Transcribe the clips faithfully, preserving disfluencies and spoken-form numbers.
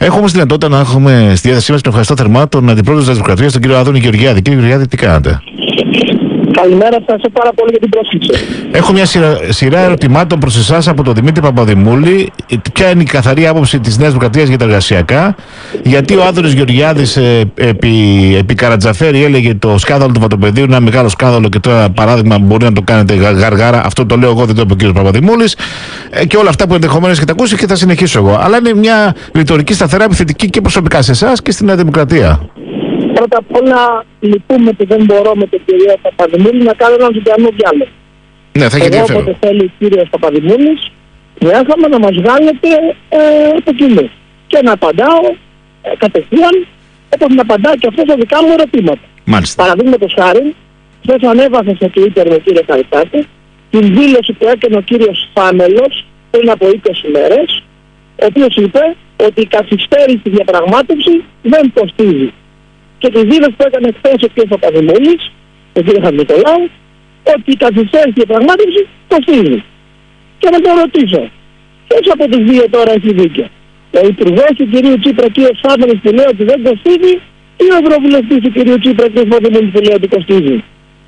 Έχουμε όμως τη δυνατότητα να έχουμε στη διάθεσή μας, τον ευχαριστώ θερμά, τον αντιπρόεδρο της Δημοκρατίας, τον κύριο Άδωνη Γεωργιάδη. Κύριε Γεωργιάδη, τι κάνετε? Καλημέρα, ευχαριστώ πάρα πολύ για την πρόσκληση. Έχω μια σειρά, σειρά ερωτημάτων προς εσάς από τον Δημήτρη Παπαδημούλη. Ποια είναι η καθαρή άποψη της Νέας Δημοκρατίας για τα εργασιακά? Γιατί ο Άδωνης Γεωργιάδης ε, επί, επί Καρατζαφέρη έλεγε το σκάνδαλο του βατοπεδίου είναι ένα μεγάλο σκάνδαλο και τώρα παράδειγμα μπορεί να το κάνετε γαργάρα. Αυτό το λέω εγώ, δεν το είπε ο κ. Παπαδημούλης. Ε, και όλα αυτά που ενδεχομένως έχετε ακούσει και θα συνεχίσω εγώ. Αλλά είναι μια ρητορική σταθερά επιθετική και προσωπικά σε εσάς και στη Νέα Δημοκρατία. Πρώτα απ' όλα, λυπούμε που δεν μπορώ με την κυρία Παπαδημούλη να κάνω έναν ζωντανό διάλογο. Ναι, θα έχει ενδιαφέρον. Όποτε θέλει ο κύριος Παπαδημούλης, διάθαμε να μας βγάλετε ε, από κοινού. Και να απαντάω ε, κατευθείαν, όπως να απαντάω και αυτό στα δικά μου ερωτήματα. Μάλιστα. Παραδείγματος χάρη, χθες ανέβασε σε Twitter με κύριο Χαριτάκη την δήλωση που έκανε ο κύριος Φάμελος πριν από είκοσι μέρες, ο οποίος είπε ότι η καθυστέρηση στη διαπραγμάτευση δεν κοστίζει. Και τη δήλωση που έκανε χθες ο κ. Παπαδημούλης, ο κ. Χατζηνικολάου, ότι η καθυστέρηση στη διαπραγμάτευση κοστίζει. Και να το ρωτήσω, ποιος από τους δύο τώρα έχει δίκιο? Ο υπουργός του κ. Τσίπρα, κ. Φάμελος, που λέει ότι δεν κοστίζει, ή ο ευρωβουλευτής του κ. Τσίπρα, κ. Παπαδημούλης, που λέει ότι κοστίζει?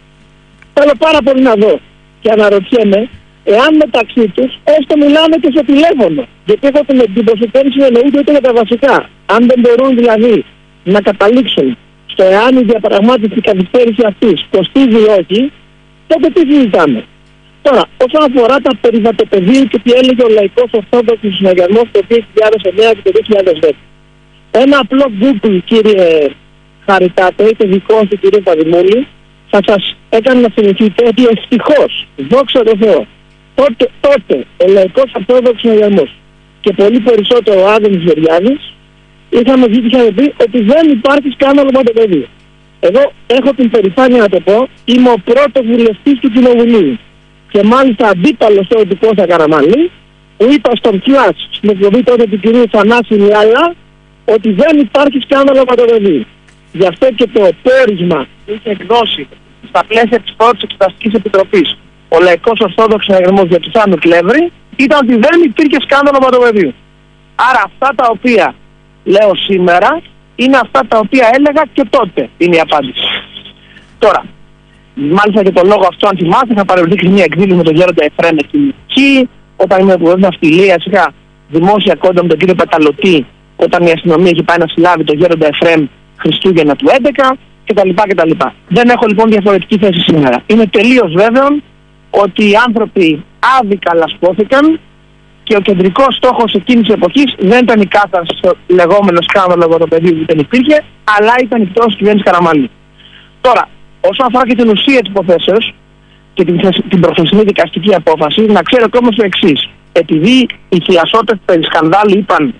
Θέλω πάρα πολύ να δω και αναρωτιέμαι εάν μεταξύ τους έστω μιλάνε και στο τηλέφωνο. Γιατί έχω την εντύπωση ότι δεν συνεννοούνται ούτε για τα βασικά. Αν δεν μπορούν δηλαδή να καταλήξουν στο εάν η διαπραγμάτευση καθυστέρηση αυτής κοστίζει ή όχι, τότε τι συζητάμε? Τώρα, όσον αφορά τα περιβατοπεδίου και τι έλεγε ο Λαϊκός Ορθόδοξος Συναγερμός το δύο χιλιάδες εννέα και το δύο χιλιάδες δέκα. Ένα απλό Google, κύριε Χαριτάτε, είτε δικό του κύριε Παδημούλη, θα σας έκανε να θυμηθείτε ότι ευτυχώς, δόξα τω Θεώ, τότε, τότε ο Λαϊκός Ορθόδοξος Συναγερμός και πολύ περισσότερο ο Άδωνης Γεωργιάδης είχαμε βγει και είχαμε πει ότι δεν υπάρχει σκάνδαλο βατοπεδίου. Εγώ έχω την περηφάνεια να το πω, είμαι ο πρώτος βουλευτής του Κοινοβουλίου. Και μάλιστα αντίπαλος τώρα του Κώστα Καραμανλή, που είπα στον Κλάς, στην εκπομπή τότε του κυρίου Θανάση Λιάλα, ότι δεν υπάρχει σκάνδαλο βατοπεδίου. Γι' αυτό και το πόρισμα που είχε εκδώσει στα πλαίσια της πρώτης Εξεταστικής Επιτροπής ο Λαϊκός Ορθόδοξος Συναγερμός για του Θάνου Κλεύρη ήταν ότι δεν υπήρχε σκάνδαλο βατοπεδίου. Άρα αυτά τα οποία λέω σήμερα είναι αυτά τα οποία έλεγα και τότε, είναι η απάντηση. Τώρα, μάλιστα και το λόγο αυτό, αν θυμάστε, θα παρεμπιπτεί μια εκδήλωση με τον Γέροντα Εφραίμ στην Κή. Όταν ήμουν υπουργός ναυτιλίας, είχα δημόσια κόντα με τον κύριο Πεταλωτή, όταν η αστυνομία είχε πάει να συλλάβει τον Γέροντα Εφραίμ Χριστούγεννα του έντεκα κτλ. κτλ. Δεν έχω λοιπόν διαφορετική θέση σήμερα. Είναι τελείως βέβαιο ότι οι άνθρωποι άδικα λασπώθηκαν και ο κεντρικός στόχος εκείνης της εποχής δεν ήταν η κάθαρση στο λεγόμενο σκάνδαλο βατοπεδίου που δεν υπήρχε, αλλά ήταν η πτώση της κυβέρνησης Καραμανλή. Τώρα, όσον αφορά και την ουσία της υποθέσεως και την, την προχθεσινή δικαστική απόφαση, να ξέρω και όμως το εξής. Επειδή οι θειασότες περί σκανδάλου είπαν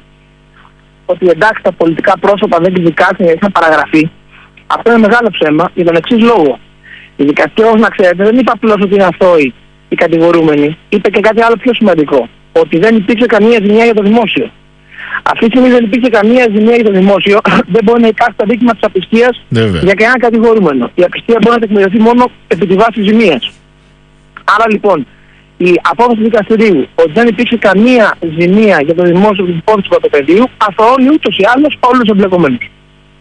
ότι εντάξει τα πολιτικά πρόσωπα δεν κριτικάθηκαν, είχαν παραγραφεί, αυτό είναι μεγάλο ψέμα για τον εξής λόγο. Η δικαστική, όπως να ξέρετε, δεν είπε απλώς ότι είναι αθώοι οι κατηγορούμενοι, είπε και κάτι άλλο πιο σημαντικό. Ότι δεν υπήρξε καμία ζημιά για το δημόσιο. Αυτή τη στιγμή δεν υπήρχε καμία ζημιά για το δημόσιο, δεν μπορεί να υπάρχει το δίκημα της απιστίας για κανένα κατηγορούμενο. Η απιστία μπορεί να τεκμηριωθεί μόνο επί τη βάση ζημίας. Άρα λοιπόν, η απόφαση του δικαστηρίου ότι δεν υπήρξε καμία ζημία για το δημόσιο του υπόθεση του βατοπεδίου αφορώνει ούτως ή άλλως όλους τους εμπλεκομένους.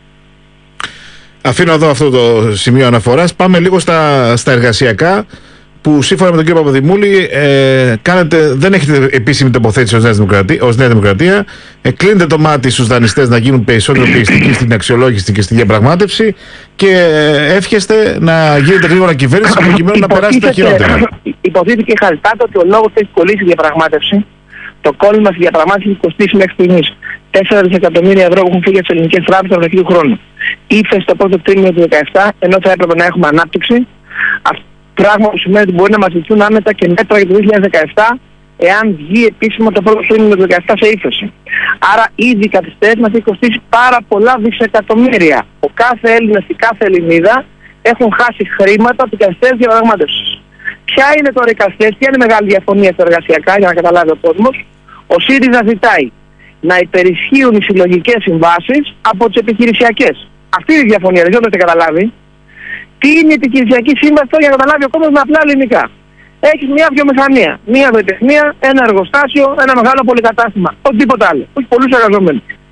Αφήνω εδώ αυτό το σημείο αναφοράς. Πάμε λίγο στα, στα εργασιακά, που σύμφωνα με τον κύριο Παπαδημούλη ε, κάνετε, δεν έχετε επίσημη τοποθέτηση ως Νέα Δημοκρατία, ως Νέα Δημοκρατία ε, κλείνετε το μάτι στους δανειστές να γίνουν περισσότερο πιεστικοί στην αξιολόγηση και στη διαπραγμάτευση και ε, εύχεστε να γίνετε γρήγορα κυβέρνηση προκειμένου να περάσει τα χειρότερα. Υποτίθεται και Χαριτάτε ότι ο λόγος που έχει κολλήσει η διαπραγμάτευση, το κόλλημα στη διαπραγμάτευση έχει κοστίσει μέχρι στιγμής τέσσερα δισεκατομμύρια ευρώ που έχουν φύγει από τις ελληνικές τράπεζες τον αρχή του χρόνου. Ήρθε στο πρώτο τρίμηνο του δεκαεπτά, ενώ θα έπρεπε να έχουμε ανάπτυξη. Πράγμα που σημαίνει ότι μπορεί να μας ζητούν άνετα και μέτρα για το δύο χιλιάδες δεκαεπτά, εάν βγει επίσημα το πρώτο τρίμηνο του δεκαεπτά σε ύφεση. Άρα ήδη η καθυστέρηση μας έχει κοστίσει πάρα πολλά δισεκατομμύρια. Ο κάθε Έλληνας και κάθε Ελληνίδα έχουν χάσει χρήματα από την καθυστέρηση διαπραγμάτευσης. Ποια είναι τώρα η καθυστέρηση, ποια είναι η μεγάλη διαφωνία στα εργασιακά, για να καταλάβει ο κόσμος? Ο ΣΥΡΙΖΑ ζητάει να υπερισχύουν οι συλλογικές συμβάσεις από τις επιχειρησιακές. Αυτή είναι η διαφωνία, δεν ξέρω αν το έχετε καταλάβει. Τι είναι η επιχειρησιακή σύμβαση τώρα, για να καταλάβει ο κόσμος με απλά ελληνικά? Έχεις μια βιομηχανία, μια βιοτεχνία, ένα εργοστάσιο, ένα μεγάλο πολυκατάστημα. Οτιδήποτε άλλο. Όχι πολλούς εργαζομένους.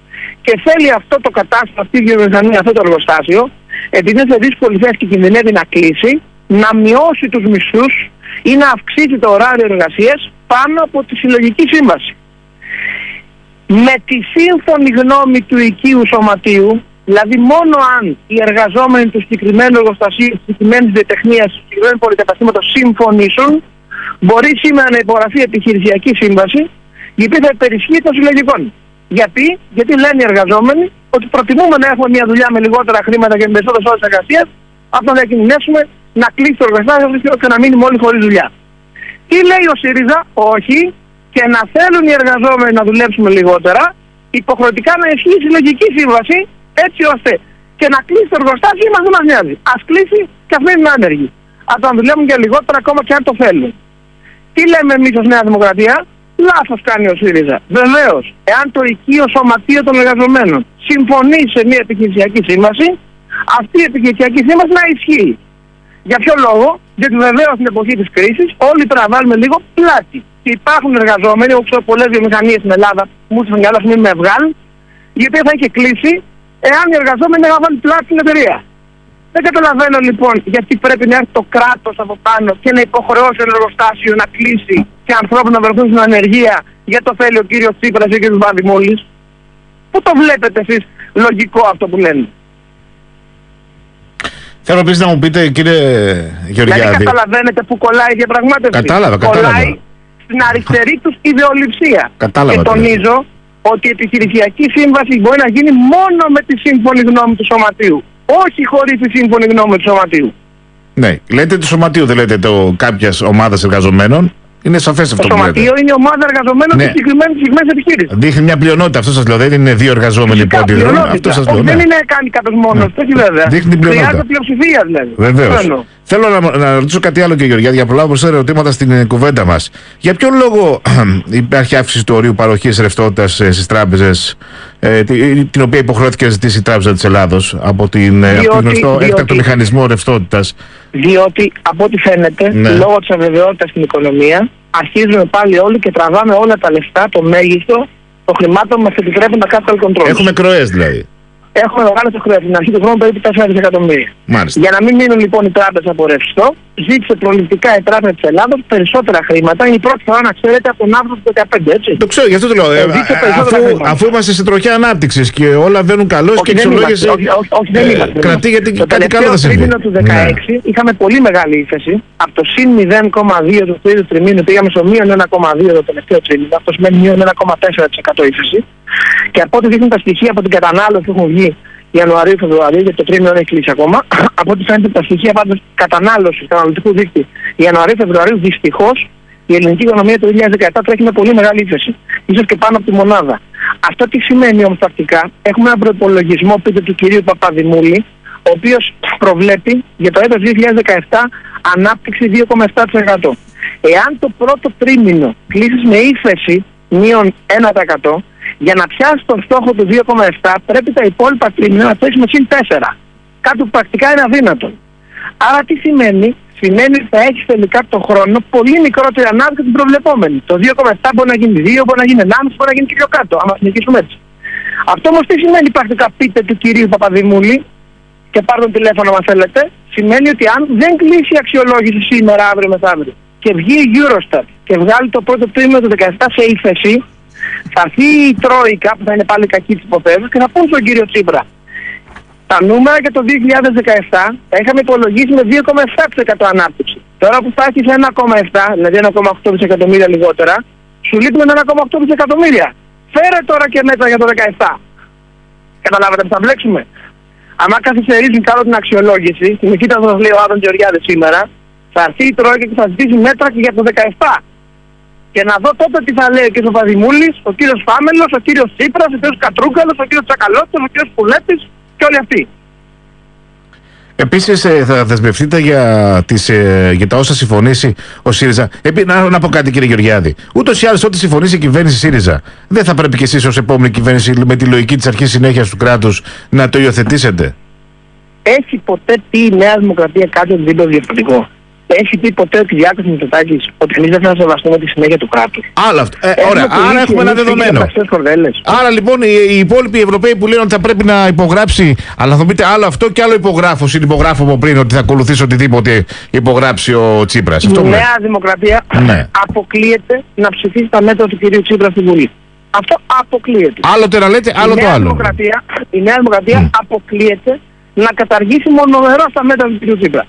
και θέλει αυτό το κατάστημα, αυτή η βιομηχανία, αυτό το εργοστάσιο, επειδή είναι σε δύσκολη θέση και κινδυνεύει να κλείσει, να μειώσει τους μισθούς ή να αυξήσει το ωράριο εργασίας πάνω από τη συλλογική σύμβαση. Με τη σύμφωνη γνώμη του οικείου σωματείου, δηλαδή μόνο αν οι εργαζόμενοι του συγκεκριμένου εργοστασίου, της συγκεκριμένης βιοτεχνίας, του συγκεκριμένου πολυκαταστήματος συμφωνήσουν, μπορεί σήμερα να υπογραφεί επιχειρησιακή σύμβαση, η οποία θα υπερισχύει των συλλογικών. Γιατί? Γιατί λένε οι εργαζόμενοι ότι προτιμούμε να έχουμε μια δουλειά με λιγότερα χρήματα και με περισσότερες ώρες εργασίας, από να διακινδυνεύσουμε να κλείσει το εργοστάσιο και να μείνουμε όλοι χωρίς δουλειά. Τι λέει ο ΣΥΡΙΖΑ? Όχι, και να θέλουν οι εργαζόμενοι να δουλέψουμε λιγότερα, υποχρεωτικά να ισχύει η συλλογική σύμβαση, έτσι ώστε και να κλείσει το εργοστάσιο μας δεν μας νοιάζει. Ας κλείσει και ας μείνουν άνεργοι. Από να δουλεύουν και λιγότερα ακόμα και αν το θέλουν. Τι λέμε εμείς ως Νέα Δημοκρατία? Λάθος κάνει ο ΣΥΡΙΖΑ. Βεβαίως, εάν το οικείο σωματείο των εργαζομένων συμφωνεί σε μια επιχειρησιακή σύμβαση, αυτή η επιχειρησιακή σύμβαση να ισχύει. Για ποιο λόγο? Γιατί βεβαίως στην εποχή της κρίσης όλοι πρέπει να βάλουμε λίγο πλάτη. Και υπάρχουν εργαζόμενοι, όπως ξέρω πολλές βιομηχανίες στην Ελλάδα, μου ήρθαν για άλλα μην με βγάλουν, η οποία θα είχε κλείσει εάν οι εργαζόμενοι να βάλουν πλάτη στην εταιρεία. Δεν καταλαβαίνω λοιπόν γιατί πρέπει να έρθει το κράτος από πάνω και να υποχρεώσει ένα εργοστάσιο να κλείσει και ανθρώπους να βρεθούν στην ανεργία για το θέλει ο κύριος Τσίπρας ή ο κύριος Παπαδημούλης. Πού το βλέπετε εσείς λογικό αυτό που λένε? Θέλω επίσης να μου πείτε, κύριε Γεωργιάδη. Δηλαδή καταλαβαίνετε που κολλάει η διαπραγμάτευση? Κατάλαβα, κατάλαβα. Κολλάει στην αριστερή τους ιδεολειψία. Κατάλαβα. Και τονίζω ότι η επιχειρησιακή σύμβαση μπορεί να γίνει μόνο με τη σύμφωνη γνώμη του σωματείου. Όχι χωρίς τη σύμφωνη γνώμη του σωματείου. Ναι, λέτε του σωματείου, δεν λέτε το κάποιας ομάδας εργαζομένων. Είναι σαφές αυτό το που λέτε. Το σωματείο είναι η ομάδα εργαζομένων ναι. της συγκεκριμένης επιχείρησης. Δείχνει μια πλειονότητα, αυτό σας λέω. Δεν είναι δύο εργαζόμενοι που αντιδρούν. Αυτό σας λέω. Ναι. Δεν είναι κάνει κάποιος μόνος. Ναι. Όχι βέβαια. Δείχνει την πλειονότητα. Χρειάζεται πλειοψηφία δηλαδή. Βεβαίως. Θέλω να, να ρωτήσω κάτι άλλο, κύριε Γεωργιάδη, για προλάβω σε ερωτήματα στην ε, κουβέντα μας. Για ποιο λόγο υπάρχει αύξηση του ορίου παροχής ρευστότητας ε, στις τράπεζες, ε, την, την οποία υποχρεώθηκε να ζητήσει η Τράπεζα της Ελλάδος από, την, διότι, από τον γνωστό έκτακτο μηχανισμό ρευστότητας? Διότι από ό,τι φαίνεται, ναι. λόγω της αβεβαιότητας στην οικονομία, αρχίζουμε πάλι όλοι και τραβάμε όλα τα λεφτά, το μέγιστο των χρημάτων που μας επιτρέπουν τα capital controls. Έχουμε κροές δηλαδή. Έχουμε μεγάλες χρέη. Στην αρχή του χρόνου περίπου τέσσερα δισεκατομμύρια. Μάλιστα. Για να μην μείνουν λοιπόν οι τράπεζες από ρευστό, ζήτησε προληπτικά η Τράπεζα της Ελλάδος περισσότερα χρήματα. Είναι η πρώτη φορά να ξέρετε από τον Αύγουστο του δεκαπέντε, έτσι. Το ξέρω, γι' αυτό το λέω. Ε, αφού, αφού είμαστε σε τροχιά ανάπτυξης και όλα βαίνουν καλώς και η αξιολόγηση κρατεί, γιατί το κάτι καλό θα συμβεί. Το τελευταίο τρίμηνο του δύο χιλιάδες δεκαέξι ναι. είχαμε πολύ μεγάλη ύφεση. Από το συν μηδέν κόμμα δύο του τρίτου τριμήνου πήγαμε στο μείον ένα κόμμα δύο το τελευταίο τρίμηνο. Αυτό σημαίνει μείον ένα κόμμα τέσσερα τοις εκατό ύφεση. Και από ό,τι δείχνουν τα στοιχεία από την κατανάλωση που έχουν βγει Ιανουαρίου-Φεβρουαρίου, γιατί το τρίμηνο δεν έχει κλείσει ακόμα. Από ό,τι φαίνεται τα στοιχεία πάντως κατανάλωση του καταναλωτικού δείκτη Ιανουαρίου-Φεβρουαρίου, δυστυχώς η ελληνική οικονομία το δύο χιλιάδες δεκαεπτά τρέχει με πολύ μεγάλη ύφεση. Ίσως και πάνω από τη μονάδα. Αυτό τι σημαίνει όμως πρακτικά? Έχουμε έναν προϋπολογισμό, πείτε του κυρίου Παπαδημούλη, ο οποίος προβλέπει για το έτος δύο χιλιάδες δεκαεπτά ανάπτυξη δύο κόμμα επτά τοις εκατό. Εάν το πρώτο τρίμηνο κλείσεις με ύφεση μείον ένα τοις εκατό, για να πιάσει τον στόχο του δύο κόμμα επτά πρέπει τα υπόλοιπα τρίμηνα να πέσει με συν τέσσερα. Κάτι που πρακτικά είναι αδύνατο. Άρα τι σημαίνει? Σημαίνει ότι θα έχει τελικά το χρόνο πολύ μικρότερη ανάπτυξη την προβλεπόμενη. Το δύο κόμμα επτά μπορεί να γίνει δύο, μπορεί να γίνει ενάμιση, μπορεί να γίνει και πιο κάτω, άμα συνεχίσουμε έτσι. Αυτό όμως τι σημαίνει πρακτικά? Πείτε του κυρίου Παπαδημούλη και πάρτε τον τηλέφωνο αν θέλετε. Σημαίνει ότι αν δεν κλείσει η αξιολόγηση σήμερα, αύριο μεθαύριο και βγει η Eurostat και βγάλει το πρώτο τρίμηνο του δύο χιλιάδες δεκαεπτά σε ύφεση, θα έρθει η Τρόικα που θα είναι πάλι κακή της υποθέσεως και θα πούν στον κύριο Τσίπρα. Τα νούμερα για το δύο χιλιάδες δεκαεπτά τα είχαμε υπολογίσει με δύο κόμμα επτά τοις εκατό ανάπτυξη. Τώρα που θα έχει ένα κόμμα επτά, δηλαδή ένα κόμμα οκτώ δισεκατομμύρια λιγότερα, σου λείπουν ένα κόμμα οκτώ δισεκατομμύρια. Φέρε τώρα και μέτρα για το δεκαεπτά. Καταλάβατε που θα μπλέξουμε? Αν καθυστερήσουν κάτω την αξιολόγηση, στην μυθίτα θα σας λέει ο Άδων Γεωργιάδης σήμερα, θα έρθει η Τρόικα και θα ζητήσει μέτρα και για το δεκαεπτά. Και να δω τότε τι θα λέει ο κύριος Παπαδημούλης, ο κύριος Φάμελος, ο κύριος Τσίπρας, ο κύριος Κατρούγκαλος, ο κύριος Τσακαλώτης, ο κύριος Πουλέτης και όλοι αυτοί. Επίσης θα δεσμευτείτε για, τις, για τα όσα συμφωνήσει ο ΣΥΡΙΖΑ. Επί, να, να πω κάτι, κύριε Γεωργιάδη. Ούτως ή άλλως ό,τι συμφωνήσει η κυβέρνηση ΣΥΡΙΖΑ, δεν θα πρέπει κι εσείς ως επόμενη κυβέρνηση με τη λογική της αρχής συνέχειας του κράτους να το υιοθετήσετε? Έχει ποτέ πει η Νέα Δημοκρατία κάτι οτιδήποτε διαφορετικό? Έχει πει ποτέ ο Κυριάκος Μητσοτάκης ότι εμείς δεν θα σεβαστούμε τη συνέχεια του κράτους? Άλλο αυτό. Ε, ωραία, άρα έχουμε ένα δεδομένο. Άρα λοιπόν οι, οι υπόλοιποι Ευρωπαίοι που λένε ότι θα πρέπει να υπογράψει, αλλά θα πείτε άλλο αυτό και άλλο υπογράφω, συνυπογράφω από πριν ότι θα ακολουθήσει οτιδήποτε υπογράψει ο Τσίπρας. Η Νέα Δημοκρατία ναι. αποκλείεται να ψηφίσει τα μέτρα του κυρίου Τσίπρα στη Βουλή. Αυτό αποκλείεται. Άλλο το να λέτε, άλλο η το άλλο. Δημοκρατία, η Νέα Δημοκρατία mm. αποκλείεται να καταργήσει μονομερώς τα μέτρα του κυρίου Τσίπρα.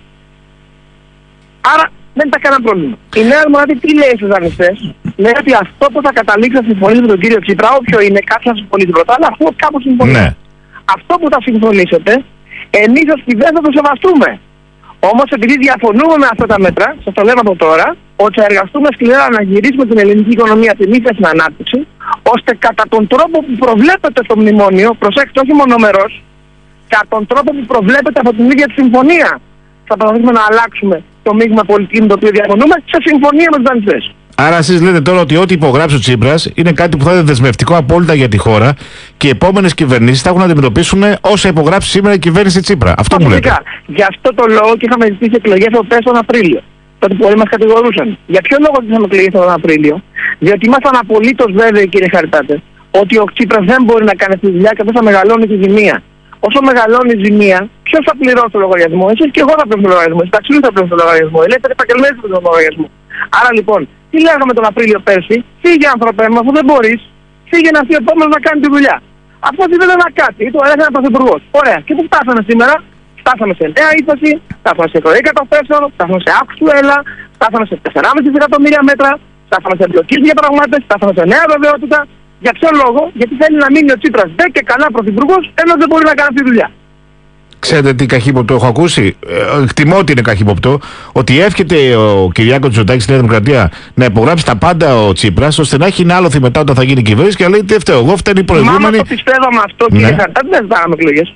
Άρα δεν υπάρχει κανένα πρόβλημα. Η Νέα Δημοκρατία τι λέει στους δανειστές? Λέει ότι αυτό που θα καταλήξει να συμφωνήσει με τον κύριο Τσίπρα, όποιο είναι, κάποιος θα συμφωνήσει πρώτα, αλλά αυτό κάπου συμφωνεί. Ναι. Αυτό που θα συμφωνήσετε, εμείς ως κυβέρνηση θα το σεβαστούμε. Όμως επειδή διαφωνούμε με αυτά τα μέτρα, σας το λέμε από τώρα, ότι θα εργαστούμε σκληρά να γυρίσουμε την ελληνική οικονομία την ύφεση στην ανάπτυξη, ώστε κατά τον τρόπο που προβλέπεται στο μνημόνιο, προσέξτε, όχι μονομερός, κατά τον τρόπο που προβλέπεται από την ίδια τη συμφωνία, θα προσπαθήσουμε να αλλάξουμε το μείγμα πολιτική με το οποίο διαφωνούμε σε συμφωνία με τους δανειστές. Άρα εσείς λέτε τώρα ότι ό,τι υπογράψει ο Τσίπρας είναι κάτι που θα είναι δεσμευτικό απόλυτα για τη χώρα και οι επόμενες κυβερνήσεις θα έχουν να αντιμετωπίσουν όσα υπογράψει σήμερα η κυβέρνηση Τσίπρα. Αυτό μου λέτε. Γι' αυτό το λόγο και είχαμε ζητήσει εκλογές από τον Απρίλιο. Τότε πολλοί μας κατηγορούσαν. Για ποιο λόγο ζητήσαμε εκλογές τον Απρίλιο? Διότι ήμασταν απολύτως βέβαιοι, κύριε Χαριτάτε, ότι ο Τσίπρας δεν μπορεί να κάνει αυτή τη δουλειά και δεν θα μεγαλώνει τη ζημία. Όσο μεγαλώνει η ζημία, ποιος θα πληρώσει το λογαριασμό? Εσείς και εγώ θα πληρώσω το λογαριασμό. Εσείς ταξίδι θα πληρώσω το λογαριασμό. Ελεύθεροι επαγγελματίες θα πληρώσουν το λογαριασμό. Άρα λοιπόν, τι λέγαμε τον Απρίλιο πέρσι? Φύγε άνθρωπε μου, αφού δεν μπορείς, φύγε να έρθει ο επόμενος να κάνει τη δουλειά. Αυτό δεν είναι κάτι, το έλεγε ένα πρωθυπουργός. Ωραία. Και πού φτάσαμε σήμερα? Φτάσαμε σε νέα ύφαση, φτάσαμε σε εκλογή καταθέσεων, φτάσαμε σε αύξηση του ΕΛΑ, φτάσαμε σε τέσσερα κόμμα πέντε εκατομμύρια μέτρα, φτάσαμε σε εμπλοκή διαπραγμάτευση, φτάσαμε σε νέα βεβαιότητα. Για ποιο λόγο? Γιατί θέλει να μείνει ο Τσίπρας δεν και καλά πρωθυπουργός, ενώ δεν μπορεί να κάνει αυτή τη δουλειά. Ξέρετε τι καχύποπτο έχω ακούσει? Ε, εκτιμώ ότι είναι καχύποπτο. Ότι εύχεται ο Κυριάκος Μητσοτάκης στη Νέα Δημοκρατία να υπογράψει τα πάντα ο Τσίπρας, ώστε να έχει ένα άλοθη μετά όταν θα γίνει κυβέρνηση και να λέει τι φταίω εγώ, φταίνει η προηγούμενη. Μα το πιστεύαμε αυτό, κύριε ναι. Χαρτά, δεν ζητάγαμε εκλογές.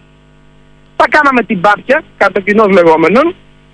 Θα κάναμε την πάπια, κατά κοινώς λεγόμενον,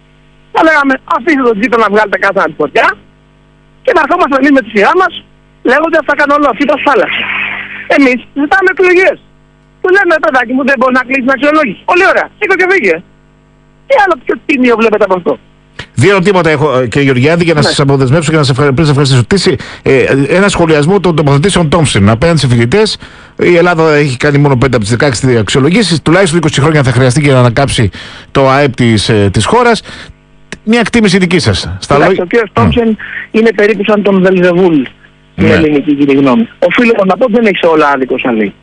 θα λέγαμε αφήστε τον Τσίπρα να βγάλετε κάτω από τη φωτιά και να ερχόμαστε εμείς με τη σειρά μας λέγοντας θα κάνω όλο αυτή το θάλασσα. Εμείς ζητάμε εκλογές. Του λέμε παιδάκι μου δεν μπορεί να κλείσει την αξιολόγηση. Πολύ ωραία. Σήκω και φύγε. Τι άλλο πιο τίμιο βλέπετε από αυτό? Δύο ερωτήματα έχω, κύριε Γεωργιάδη, για να ναι. σας αποδεσμεύσω και να σας ευχαριστήσω. Ε, ένα σχολιασμό των τοποθετήσεων Τόμψεν. Απέναντι σε φοιτητές, η Ελλάδα έχει κάνει μόνο πέντε από τις δεκαέξι αξιολογήσεις. Τουλάχιστον είκοσι χρόνια θα χρειαστεί για να ανακάψει το ΑΕΠ της, ε, της χώρας. Μια εκτίμηση δική σας. Στα λόγια... Ο κ. Τόμψεν mm. είναι περίπου σαν τον Βελζεβούλ στην ναι. ελληνική κοινή γνώμη. Οφείλω να πω ότι δεν έχει σε όλα άδικο σαν λέει.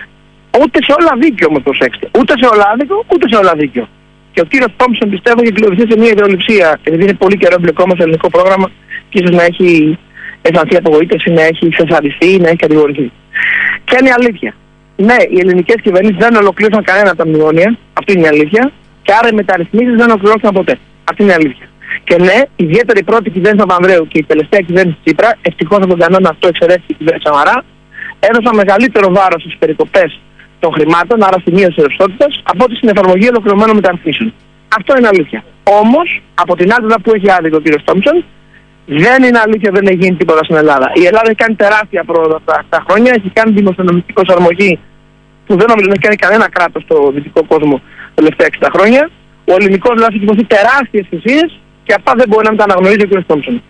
Ούτε σε όλα δίκιο όμως, προσέξτε. Ούτε σε όλα άδικο, ούτε σε όλα δίκιο. Και ο κύριος Τόμψον πιστεύω έχει κλειωθεί σε μια ιδεολειψία, επειδή είναι πολύ καιρό εμπλεκόμενο στο ελληνικό πρόγραμμα και ίσως να έχει αισθανθεί απογοήτευση, να έχει ξεσαριστεί, να έχει κατηγορηθεί. Ποια είναι η αλήθεια? Ναι, οι ελληνικές κυβερνήσεις δεν ολοκλήρωσαν κανένα από τα μνημόνια, αυτή είναι η αλήθεια, και άρα οι μεταρρυθμίσεις δεν ολοκληρώσαν ποτέ. Αυτή είναι η αλήθεια. Και ναι, ιδιαίτερα η πρώτη κυβέρνηση Παπανδρέου και η τελευταία κυβέρνηση Τσίπρα, ευτυχώς από τον κανόνα αυτό εξαιρέθηκε η κυβέρνηση Σαμαρά, έδωσαν μεγαλύτερο βάρος στις περικοπές των χρημάτων, άρα στη μείωση της ρευστότητας, από ότι στην εφαρμογή ολοκληρωμένων μεταρρυθμίσεων. Αυτό είναι αλήθεια. Όμως, από την άλλη που έχει άδικο ο κ. Τόμψον, δεν είναι αλήθεια, δεν έχει γίνει τίποτα στην Ελλάδα. Η Ελλάδα έχει κάνει τεράστια πρόοδο αυτά τα χρόνια, έχει κάνει δημοσιονομική προσαρμογή που δεν νομίζω να έχει κάνει κανένα κράτος στο δυτικό κόσμο τα τελευταία εξήντα χρόνια. Ο ελληνικός λαός έχει υποστεί τεράστιες θυσίες και αυτά δεν μπορεί να μην τα αναγνωρίζει ο κ. Τόμψον.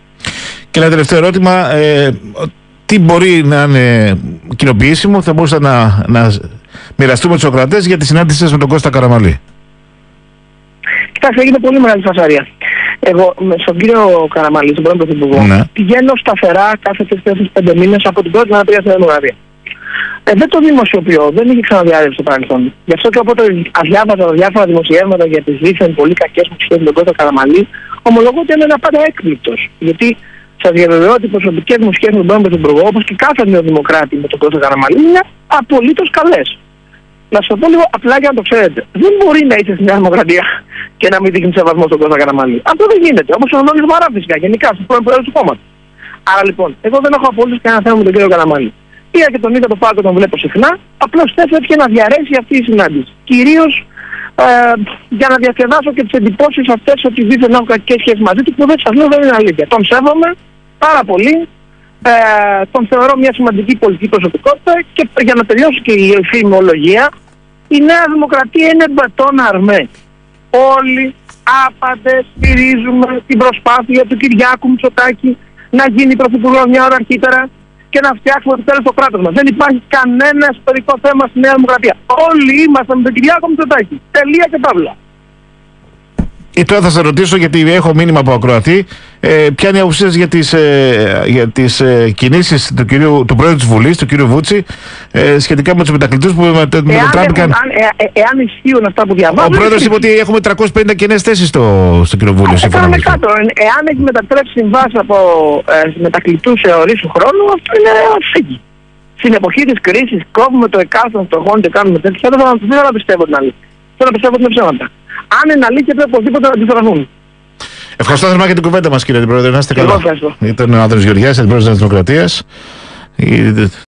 Και ένα τελευταίο ερώτημα. Ε, τι μπορεί να είναι κοινοποιήσιμο, θα μπορούσα να, να μοιραστούμε τους Σοκρατές για τη συνάντησή σας με τον Κώστα Καραμανλή? Κοιτάξτε, έγινε πολύ μεγάλη φασαρία. Εγώ στον κύριο Καραμανλή, στον πρώτο πρωθυπουργό, ναι. πηγαίνω σταθερά κάθε τέσσερις πέντε μήνες από την πρώτη να πήγα στην Δημοκρατία. Ε, δεν το δημοσιοποιώ, δεν είχε ξαναδιάρρευση στο παρελθόν. Γι' αυτό και όποτε αδιάβαζα διάφορα δημοσιεύματα για τις δίθεν πολύ κακές μου σχέσεις με τον Κώστα Καραμανλή, ομολογώ ότι έμενα πάντα έκπληκτος. Γιατί σας διαβεβαιώ ότι οι προσωπικές μου σχέσεις με τον Πρωθυπουργό, όπως και κάθε νεοδημοκράτη με τον Κώστα Καραμανλή, είναι απολύτως καλές. Να σας το πω λίγο απλά για να το ξέρετε. Δεν μπορεί να είσαι στην Νέα Δημοκρατία και να μην δείχνει σεβασμό στον Κώστα Καραμανλή. Αυτό δεν γίνεται. Όπως ο Νόμις Μαρά φυσικά, γενικά στους πρώην πρόεδρους του κόμματος. Άρα λοιπόν, εγώ δεν έχω απολύτως κανένα θέμα με τον κύριο Καραμανλή. Πήγα και τον είδα το πάρκο, τον βλέπω συχνά. Απλώς έτυχε να διαρρέσει αυτή η συνάντηση. Κυρίως ε, για να διασκεδάσω και τις εντυπώσεις αυτές ότι δίθεν έχω κακές σχέσεις μαζί του, που δεν σας λέω δεν είναι αλήθεια. Τον σέβομαι πάρα πολύ. Ε, τον θεωρώ μια σημαντική πολιτική προσωπικότητα και για να τελειώσω και η φημολογία, η Νέα Δημοκρατία είναι μπατόν αρμέ. όλοι άπαντες στηρίζουμε την προσπάθεια του Κυριάκου Μητσοτάκη να γίνει πρωθυπουργός μια ώρα αρχίτερα και να φτιάξουμε το τέλος το κράτος μας. Δεν υπάρχει κανένα ιστορικό θέμα στη Νέα Δημοκρατία. Όλοι είμαστε με τον Κυριάκο Μητσοτάκη. Τελεία και παύλα. Και τώρα θα σας ρωτήσω, γιατί έχω μήνυμα από ακροατή, ε, ποια είναι η άποψή σας για τις, ε, για τις ε, κινήσεις του, κυρίου, του πρόεδρου της Βουλής, του κύριου Βούτση, ε, σχετικά με τους μετακλητούς που μετατράπηκαν. Εάν, ε, ε, εάν ισχύουν αυτά που διαβάζω. Ο πρόεδρος είπε ότι έχουμε τριακόσιες πενήντα κενές θέσεις στο, στο κοινοβούλιο. Πάμε κάτω. Εάν έχει μετατρέψει συμβάσεις από ε, μετακλητούς σε ορίσου χρόνου, αυτό είναι φύγη. Στην εποχή της κρίσης κόβουμε το εκάστον στο χώρο και κάνουμε τέτοια. Δεν θα, θα πιστεύω την αλήθεια. Θέλω να πιστεύω ότι είναι ψέματα. Αν είναι αλήθεια, πρέπει οπωσδήποτε να αντιφρονούν. Ευχαριστώ θερμά για την κουβέντα μας, κύριε Πρόεδρε. Να είστε καλά. Ήταν ο Άνδρας Γεωργιάδης, αντιπρόεδρος της Δημοκρατίας.